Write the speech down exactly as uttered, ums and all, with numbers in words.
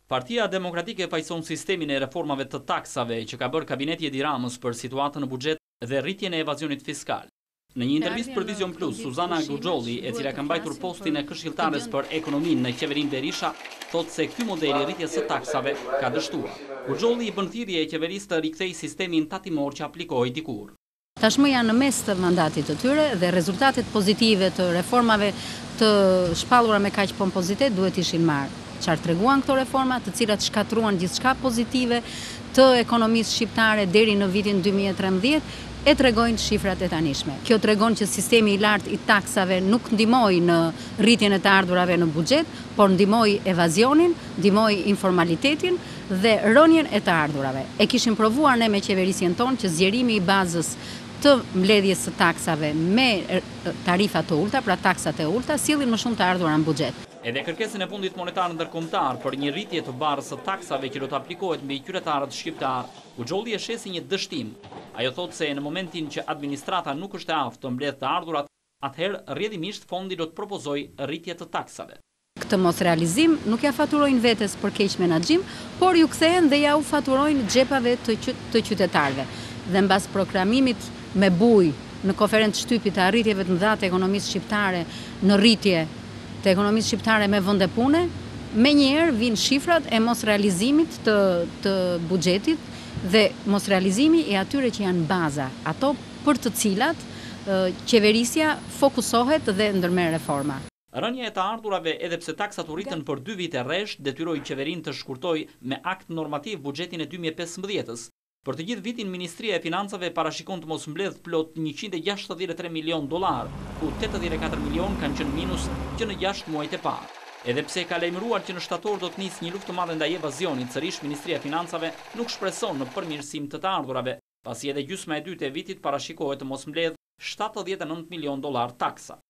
Partia Demokratike fajson sistemin e reformave të taksave që ka bërë kabineti Edi Ramës për situatën në buxhet dhe rritjen e evazionit fiskal. Në një intervistë për Vision Plus, Suzana Guxholli, e cila ka mbajtur postin e këshilltares për ekonominë në qeverinë Berisha, thotë se ky model i rritjes së taksave ka dështuar. Guxholli i bën thirrje e qeverisë të rikthejë sistemin tatimor që aplikohej dikur. Tashmë janë në mes të mandatit të tyre dhe rezultatet pozitive të reformave të shpallura me kaq pompozitet duhet ishin marrë. Çfarë treguan këto reforma, të cilat shkatruan gjithçka pozitive të ekonomisë shqiptare deri në vitin dy mijë e trembëdhjetë, e tregojnë shifrat e tanishme. Kjo tregon që sistemi i lartë i taksave nuk ndihmoi në rritjen e të ardhurave në buxhet, por ndihmoi evazionin, ndihmoi informalitetin dhe rënien e të ardhurave. E kishim provuar ne me qeverisjen tonë që zgjerimi i bazës të mbledhjes së taksave me tarifa të ulta, pra taksat e ulta, sillin më shumë të ardhura në buxhet. Edhe kërkesën e Fundit Monetar Ndërkombëtar për një rritje të barës së taksave që do të aplikohet mbi qytetarët shqiptar, Guxholli e shesi një dështim. Ajo thotë se në momentin që administrata nuk është e aftë të mbledhë të ardhurat, atëherë rrjedhimisht fondi do të propozojë rritje të taksave. Këtë mos realizim nuk ja faturojnë vetes për keq menaxhim, por ju kthehen dhe ja u faturojnë xhepave të, qy të qytetarëve. Dhe mbas programimit me buj në konferencë shtypi të arritjeve të mëdha të ekonomisë shqiptare në rritje të ekonomisë shqiptare me vende pune, me njerë vinë shifrat e mos realizimit të, të buxhetit dhe mos realizimi e atyre që janë baza, ato për të cilat e, qeverisja fokusohet dhe ndërmerr reforma. Rënja e të ardhurave edhe pse taksat u rritën për dy vite rresht, detyroi qeverinë të shkurtojë me akt normativ buxhetin e dy mijë e pesëmbëdhjetës. Për të gjithë vitin, Ministria e Financave parashikon të mos mbledh plot njëqind e gjashtëdhjetë e tre milion dollar, ku tetëdhjetë e katër milion kanë qenë minus që në gjashtë muajt e parë. Edhe pse ka lajmëruar që në shtator do të nisë një luftë të madhe ndaj evazionit, sërish Ministria e Financave nuk shpreson në përmirësim të të ardhurave, pasi edhe gjysma e dytë e vitit parashikohet të mos mbledh shtatëdhjetë e nëntë milion dollar taksa.